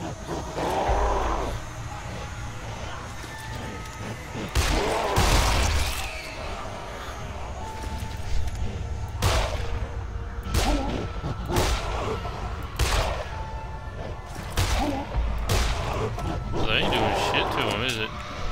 Well, that ain't doing shit to him, is it?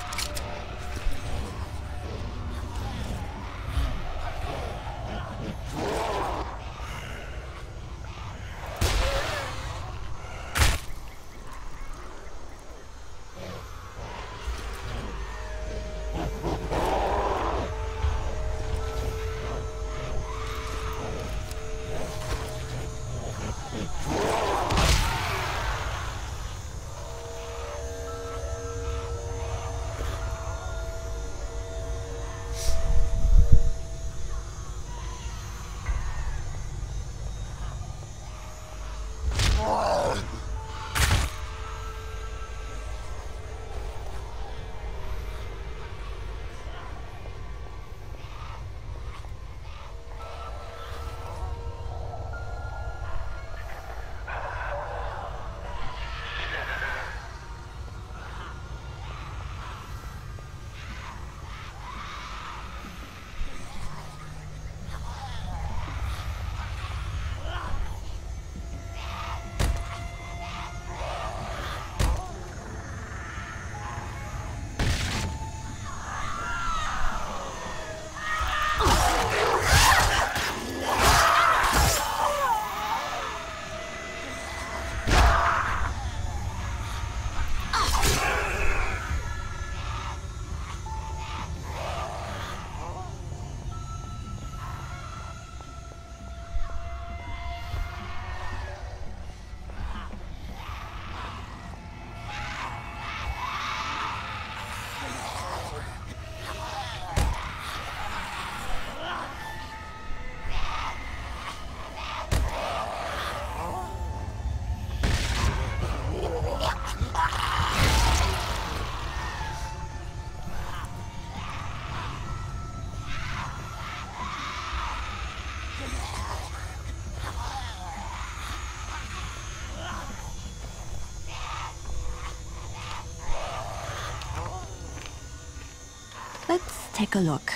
Let's take a look.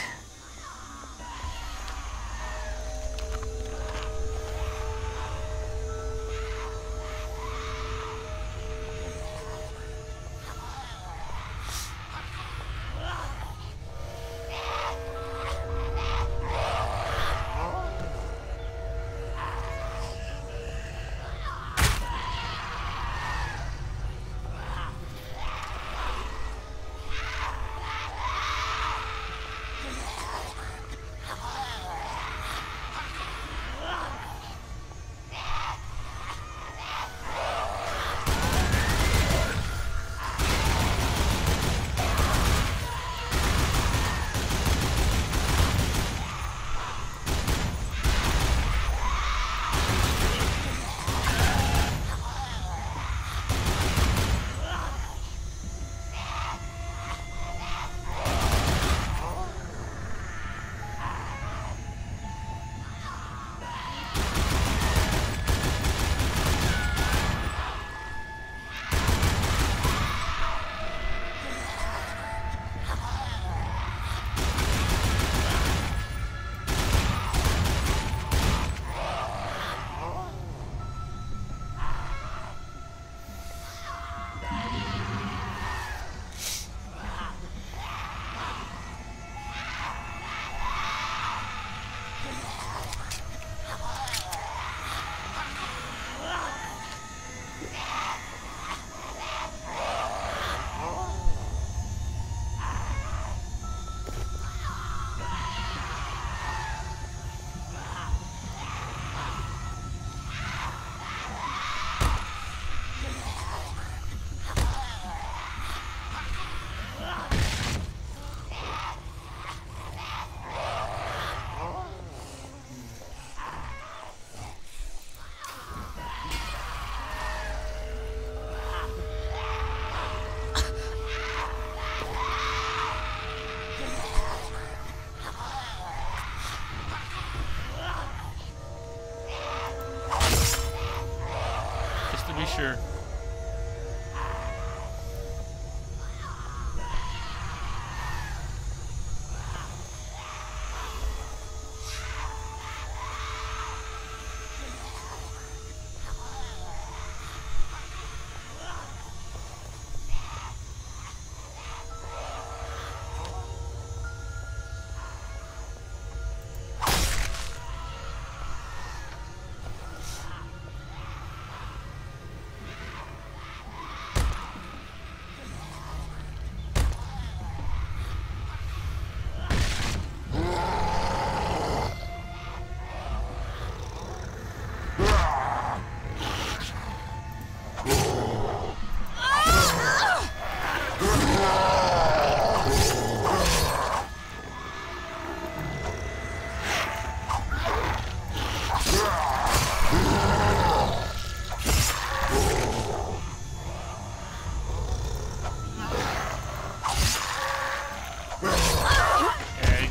Sure.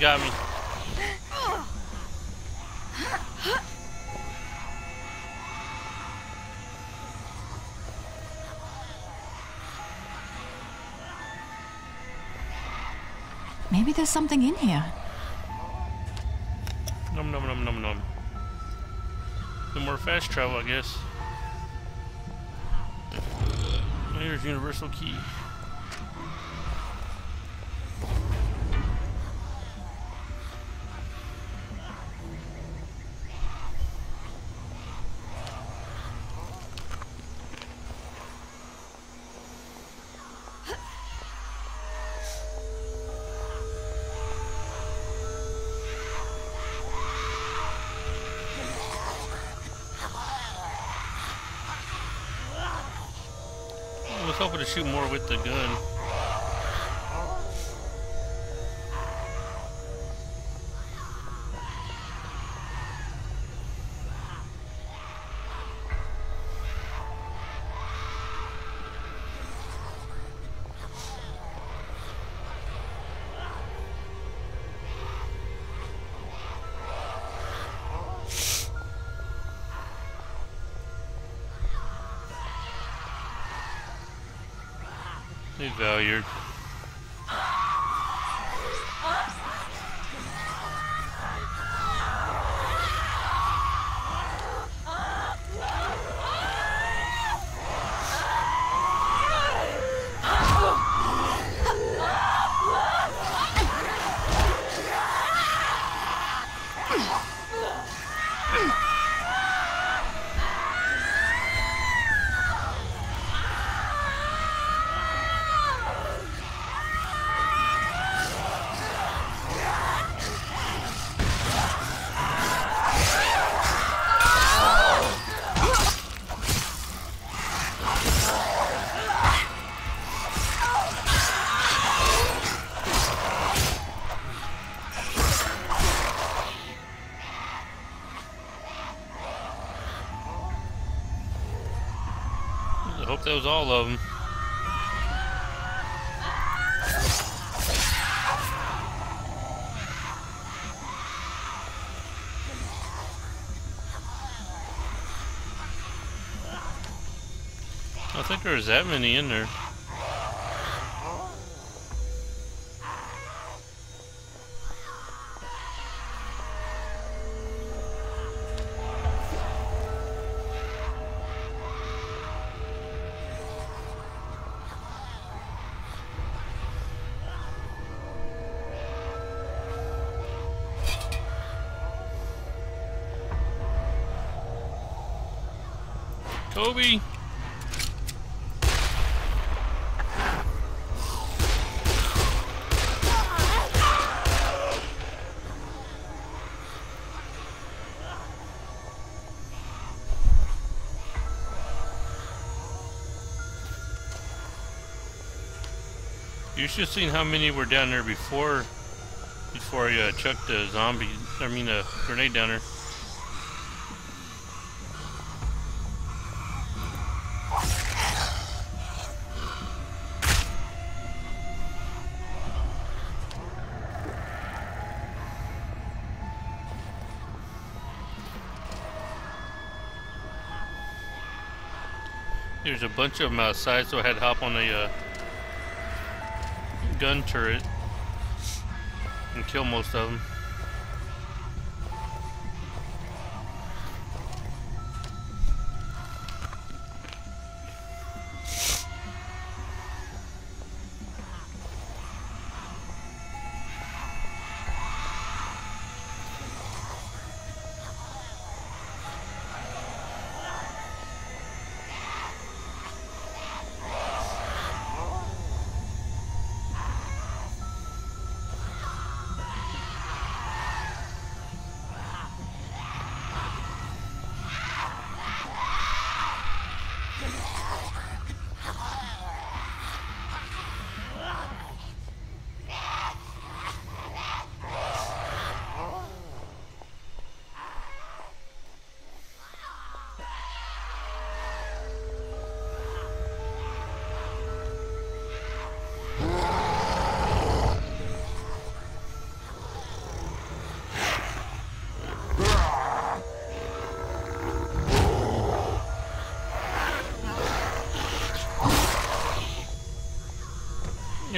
got me. Maybe there's something in here. Nom nom nom nom nom. No more fast travel, I guess. Here's universal key. I was hoping to shoot more with the gun. Hey, Valyard. I hope that was all of them. I don't think there was that many in there. Kobe! You should have seen how many were down there before I chucked the grenade down there. There's a bunch of them outside, so I had to hop on a gun turret and kill most of them.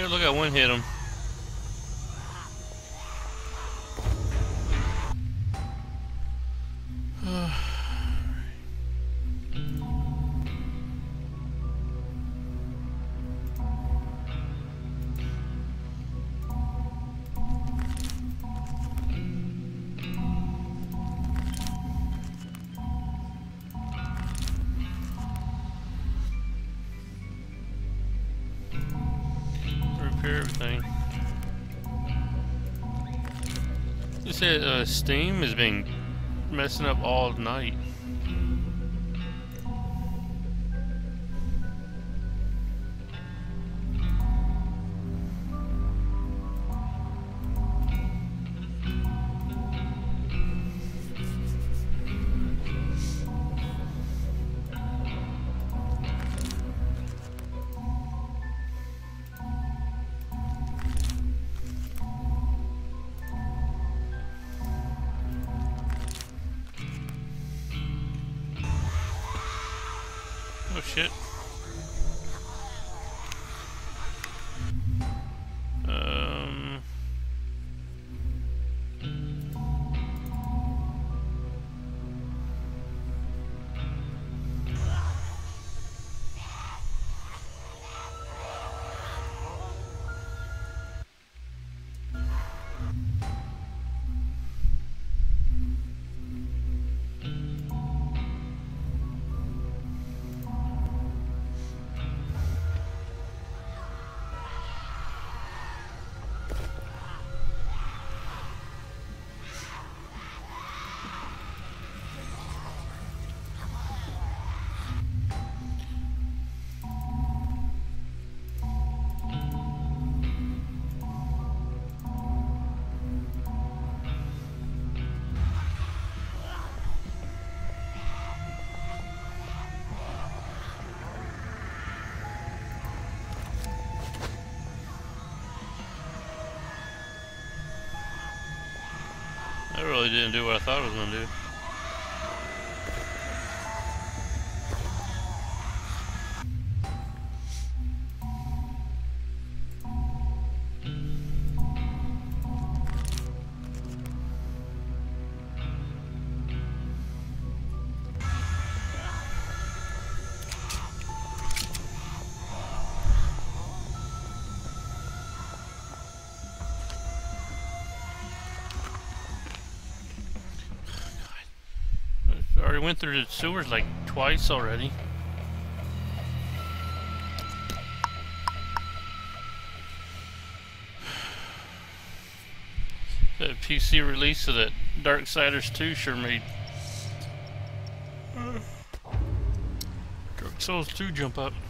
look at one hit him. Repair everything. They said Steam has been messing up all night. Oh shit. That really didn't do what I thought it was going to do. I already went through the sewers like twice already. The PC release of that Darksiders 2 sure made Dark Souls 2 jump up.